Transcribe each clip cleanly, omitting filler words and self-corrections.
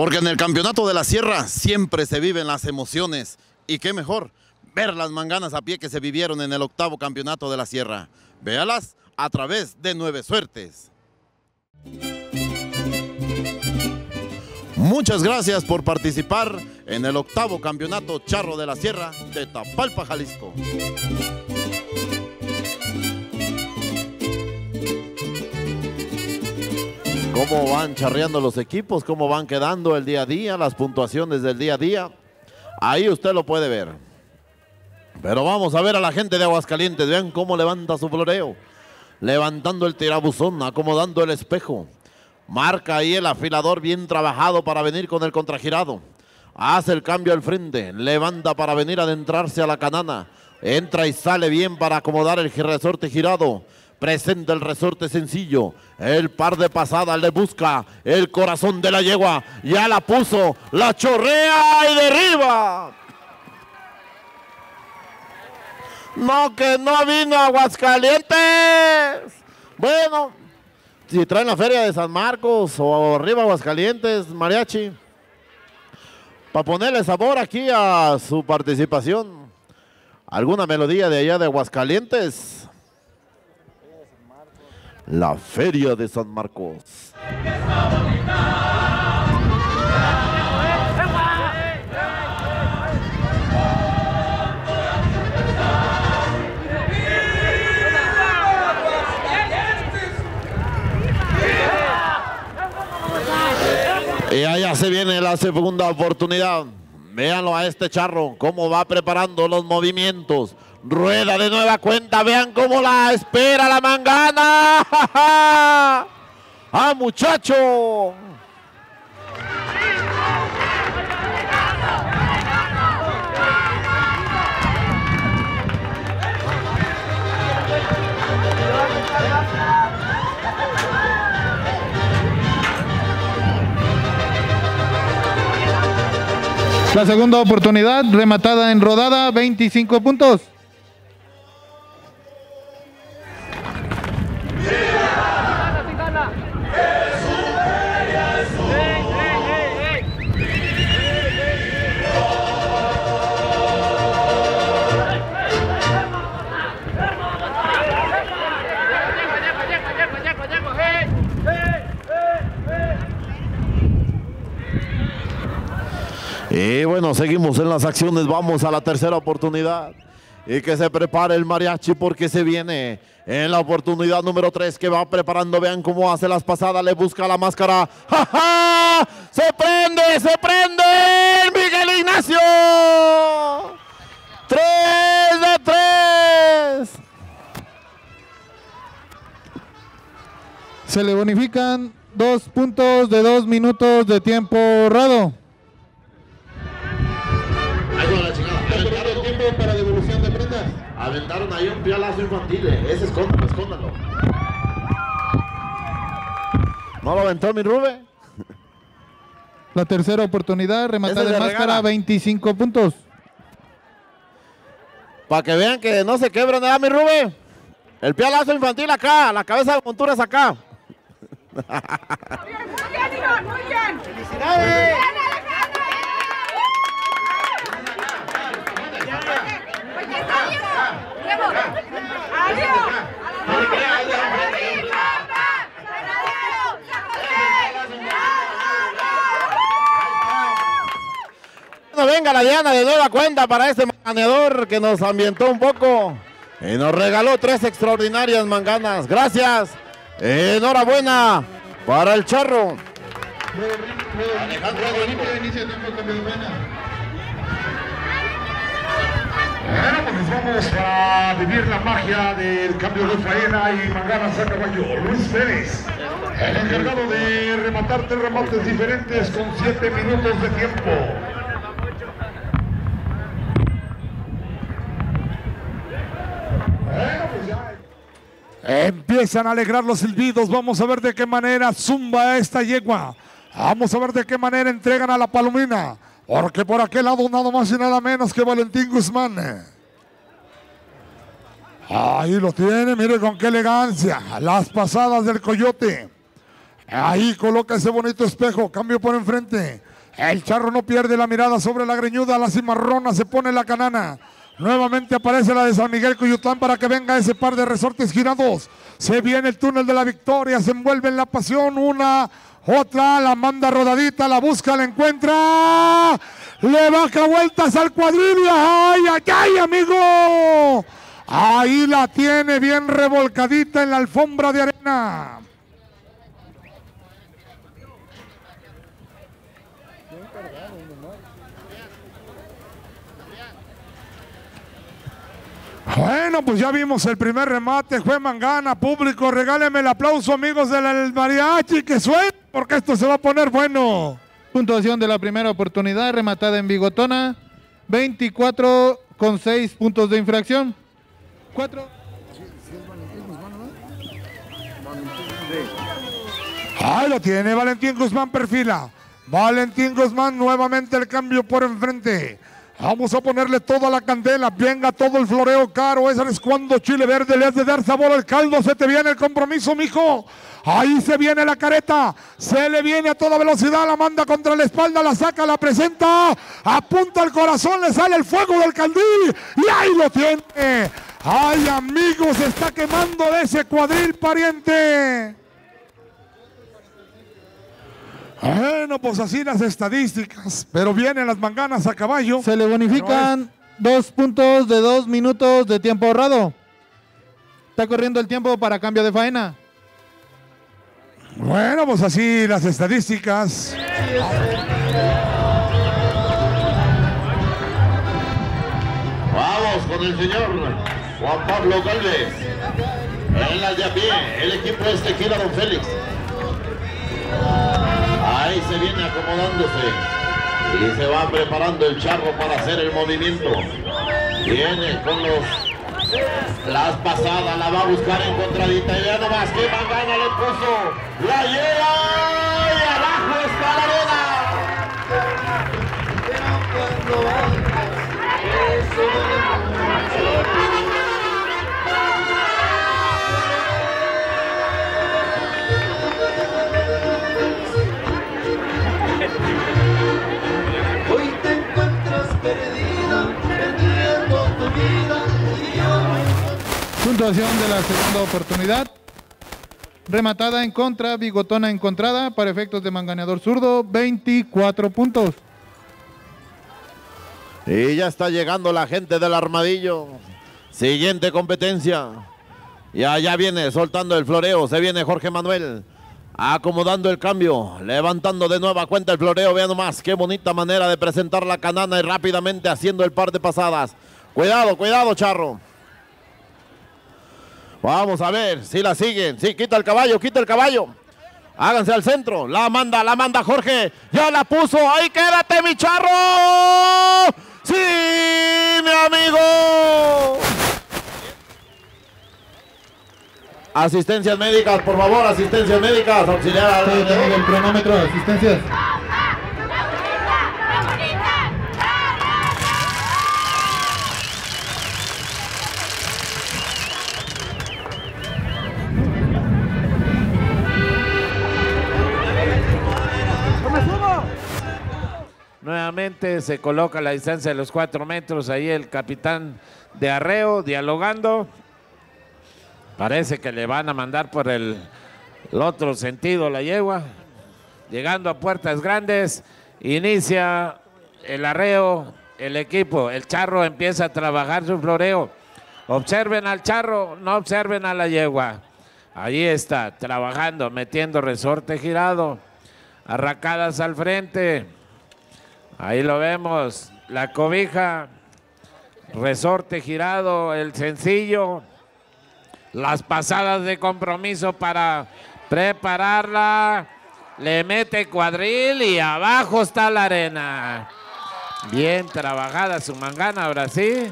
Porque en el campeonato de la Sierra siempre se viven las emociones. Y qué mejor ver las manganas a pie que se vivieron en el 8º campeonato de la Sierra. Véalas a través de 9 Suertes. Muchas gracias por participar en el 8º campeonato charro de la Sierra de Tapalpa, Jalisco. ¿Cómo van charreando los equipos? ¿Cómo van quedando el día a día? Las puntuaciones del día a día. Ahí usted lo puede ver. Pero vamos a ver a la gente de Aguascalientes. Vean cómo levanta su floreo. Levantando el tirabuzón, acomodando el espejo. Marca ahí el afilador bien trabajado para venir con el contragirado. Hace el cambio al frente. Levanta para venir a adentrarse a la canana. Entra y sale bien para acomodar el resorte girado. Presenta el resorte sencillo. El par de pasada le busca el corazón de la yegua. Ya la puso, la chorrea y derriba. No, que no vino a Aguascalientes. Bueno, si traen la feria de San Marcos o arriba Aguascalientes, mariachi, para ponerle sabor aquí a su participación. ¿Alguna melodía de allá de Aguascalientes? La feria de San Marcos. Y allá se viene la segunda oportunidad. Véanlo a este charro, cómo va preparando los movimientos. Rueda de nueva cuenta, vean cómo la espera la mangana. ¡Ah, muchacho! La segunda oportunidad, rematada en rodada, 25 puntos. Y bueno, seguimos en las acciones, vamos a la tercera oportunidad. Y que se prepare el mariachi porque se viene en la oportunidad número 3 que va preparando. Vean cómo hace las pasadas, le busca la máscara. ¡Ja, ja! ¡Se prende Miguel Ignacio! 3 de 3. Se le bonifican 2 puntos de 2 minutos de tiempo ahorrado. ¿Aventaron tiempo para devolución de prendas? Aventaron ahí un pialazo infantil. Ese escóndalo. ¿No lo aventó mi Rube? La tercera oportunidad, rematada de máscara, regala. 25 puntos. Para que vean que no se quebra nada, mi Rube. El pialazo infantil acá, la cabeza de montura es acá. Muy bien. ¡Felicidades! Bueno, venga la Diana de nueva cuenta para este manganeador que nos ambientó un poco y nos regaló 3 extraordinarias manganas. Gracias. Enhorabuena para el charro. Alejandro Bueno, pues nos vamos a vivir la magia del cambio de faena y manganas a caballo. Luis Pérez, el encargado de rematar 3 remates diferentes con 7 minutos de tiempo. Bueno, pues ya. Empiezan a alegrar los silbidos. Vamos a ver de qué manera zumba esta yegua. Vamos a ver de qué manera entregan a la palomina. Porque por aquel lado nada más y nada menos que Valentín Guzmán. Ahí lo tiene, mire con qué elegancia. Las pasadas del coyote. Ahí coloca ese bonito espejo, cambio por enfrente. El Charro no pierde la mirada sobre la greñuda, la cimarrona, se pone la canana. Nuevamente aparece la de San Miguel Cuyutlán para que venga ese par de resortes girados. Se viene el túnel de la victoria, se envuelve en la pasión, una, otra, la manda rodadita, la busca, la encuentra. Le baja vueltas al cuadril. ¡Ay, ay, ay, amigo! Ahí la tiene bien revolcadita en la alfombra de arena. Bueno, pues ya vimos el primer remate, fue Mangana, público, regálenme el aplauso, amigos del mariachi, que suene, porque esto se va a poner bueno. Puntuación de la primera oportunidad, rematada en Bigotona, 24 con 6 puntos de infracción. 4. Ahí lo tiene, Valentín Guzmán perfila. Valentín Guzmán, nuevamente el cambio por enfrente. Vamos a ponerle toda la candela, venga todo el floreo caro. Ese es cuando Chile Verde le has de dar sabor al caldo. Se te viene el compromiso, mijo. Ahí se viene la careta, se le viene a toda velocidad, la manda contra la espalda, la saca, la presenta, apunta al corazón, le sale el fuego del candil y ahí lo tiene. Ay, amigos, se está quemando de ese cuadril, pariente. Bueno, pues así las estadísticas, pero vienen las manganas a caballo. Se le bonifican 2 puntos de 2 minutos de tiempo ahorrado. Está corriendo el tiempo para cambio de faena. Bueno, pues así las estadísticas. Vamos con el señor Juan Pablo Galvez. En las de a pie, el equipo Tequila Don Félix. Ahí se viene acomodándose y se va preparando el Charro para hacer el movimiento. Viene con las pasadas, la va a buscar encontradita y ya nomás que Mangana le puso, la lleva y abajo está la arena. Hoy te encuentras perdida, perdiendo tu vida y yo. Puntuación de la segunda oportunidad. Rematada en contra, Bigotona encontrada, para efectos de manganeador zurdo, 24 puntos. Y ya está llegando la gente del Armadillo. Siguiente competencia. Y allá viene soltando el floreo, se viene Jorge Manuel. Acomodando el cambio, levantando de nueva cuenta el floreo. Vean nomás qué bonita manera de presentar la canana y rápidamente haciendo el par de pasadas. Cuidado, cuidado, Charro. Vamos a ver si la siguen. Sí, quita el caballo, quita el caballo. Háganse al centro. La manda Jorge. Ya la puso. Ahí quédate, mi Charro. Sí, mi amigo. Asistencias médicas, por favor, asistencias médicas, auxiliar. El cronómetro, asistencias. Nuevamente se coloca la distancia de los 4 metros, ahí el capitán de arreo dialogando. Parece que le van a mandar por el otro sentido la yegua. Llegando a puertas grandes, inicia el arreo, el equipo. El Charro empieza a trabajar su floreo. Observen al Charro, no observen a la yegua. Ahí está, trabajando, metiendo resorte girado. Arracadas al frente. Ahí lo vemos, la cobija, resorte girado, el sencillo. Las pasadas de compromiso para prepararla. Le mete cuadril y abajo está la arena. Bien trabajada su mangana, ahora sí.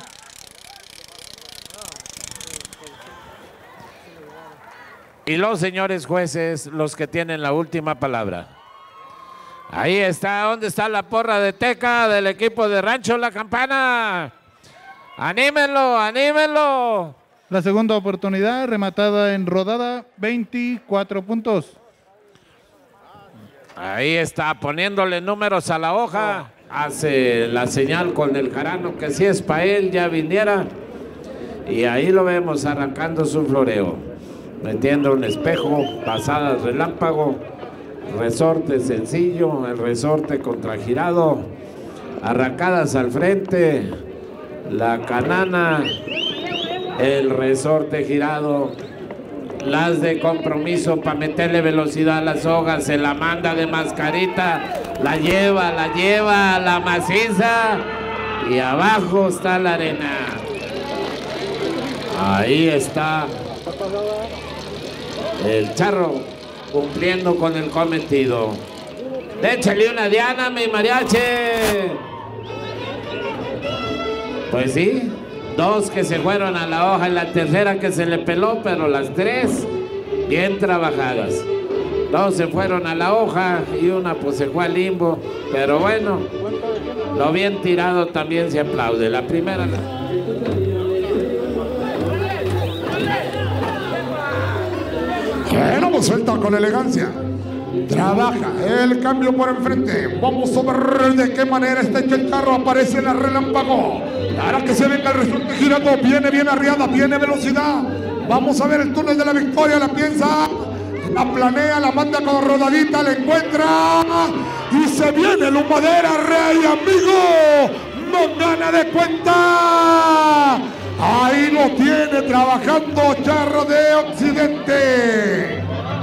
Y los señores jueces, los que tienen la última palabra. Ahí está, ¿dónde está la porra de Teca del equipo de Rancho La Campana? ¡Anímenlo, anímenlo! La segunda oportunidad, rematada en rodada, 24 puntos. Ahí está poniéndole números a la hoja. Hace la señal con el jarano que si es para él ya viniera. Y ahí lo vemos arrancando su floreo. Metiendo un espejo, pasadas relámpago, resorte sencillo, el resorte contragirado, arrancadas al frente, la canana, el resorte girado, las de compromiso para meterle velocidad a las hojas, se la manda de mascarita, la lleva a la maciza y abajo está la arena. Ahí está el charro cumpliendo con el cometido. Échale una diana, mi mariachi. Pues sí, 2 que se fueron a la hoja y la tercera que se le peló, pero las 3 bien trabajadas. 2 se fueron a la hoja y una pues se fue al limbo, pero bueno, lo bien tirado también se aplaude. La primera... Bueno, suelta con elegancia. Trabaja el cambio por enfrente. Vamos a ver de qué manera está hecho el carro. Aparece el relámpago. Ahora que se venga el resorte girando. Viene bien arriada, viene velocidad. Vamos a ver el túnel de la victoria. La piensa, la planea, la manda con rodadita, la encuentra. Y se viene el Humadera, rey, amigo. No gana de cuenta. Ahí lo tiene trabajando Charro de Occidente.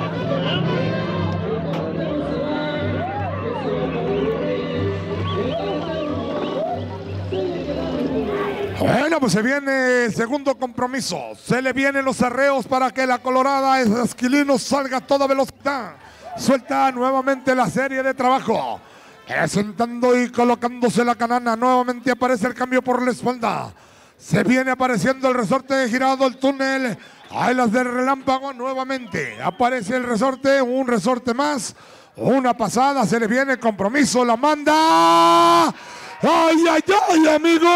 Bueno, pues se viene el segundo compromiso. Se le vienen los arreos para que la colorada Esquilino salga a toda velocidad. Suelta nuevamente la serie de trabajo. Sentando y colocándose la canana. Nuevamente aparece el cambio por la espalda. Se viene apareciendo el resorte girado, el túnel. Ahí las del relámpago nuevamente. Aparece el resorte, un resorte más. Una pasada, se le viene el compromiso, la manda. ¡Ay, ay, ay, amigo!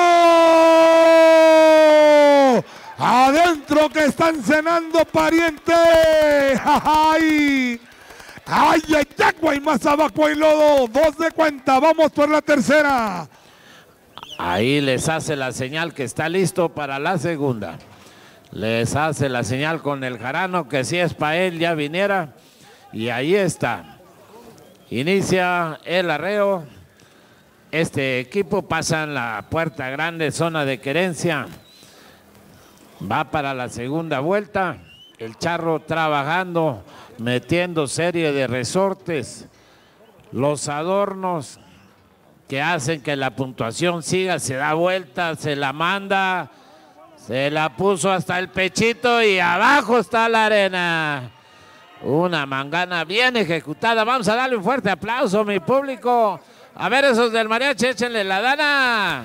Adentro que están cenando, pariente. ¡Ay! ¡Ay, ay, agua! Y más abajo hay lodo. 2 de cuenta, vamos por la tercera. Ahí les hace la señal que está listo para la segunda. Les hace la señal con el jarano que si es para él ya viniera. Y ahí está. Inicia el arreo. Este equipo pasa en la puerta grande, zona de querencia. Va para la segunda vuelta. El charro trabajando, metiendo serie de resortes. Los adornos que hacen que la puntuación siga, se da vuelta, se la manda, se la puso hasta el pechito y abajo está la arena. Una mangana bien ejecutada. Vamos a darle un fuerte aplauso, mi público. A ver, esos del mariachi, échenle la dana.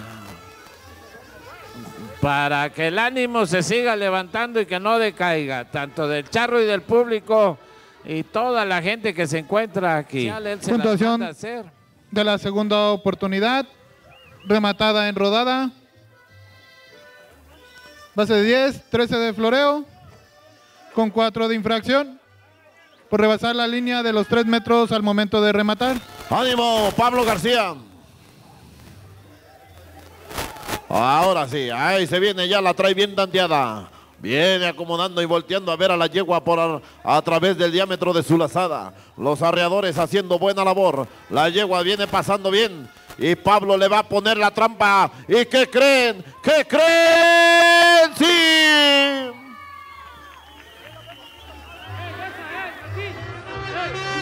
Para que el ánimo se siga levantando y que no decaiga, tanto del charro y del público y toda la gente que se encuentra aquí. Puntuación de la segunda oportunidad, rematada en rodada. Base de 10, 13 de floreo, con 4 de infracción, por rebasar la línea de los 3 metros al momento de rematar. ¡Ánimo, Pablo García! Ahora sí, ahí se viene, ya la trae bien tanteada. Viene acomodando y volteando a ver a la yegua a través del diámetro de su lazada. Los arreadores haciendo buena labor. La yegua viene pasando bien. Y Pablo le va a poner la trampa. ¿Y qué creen? ¿Qué creen? ¡Sí!